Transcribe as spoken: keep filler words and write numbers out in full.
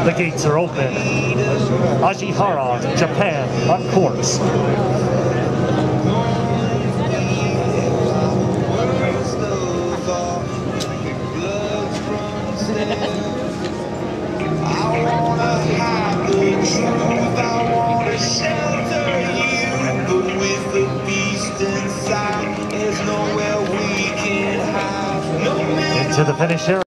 The gates are open. Ogihara, Japan, on course. Into the finish area.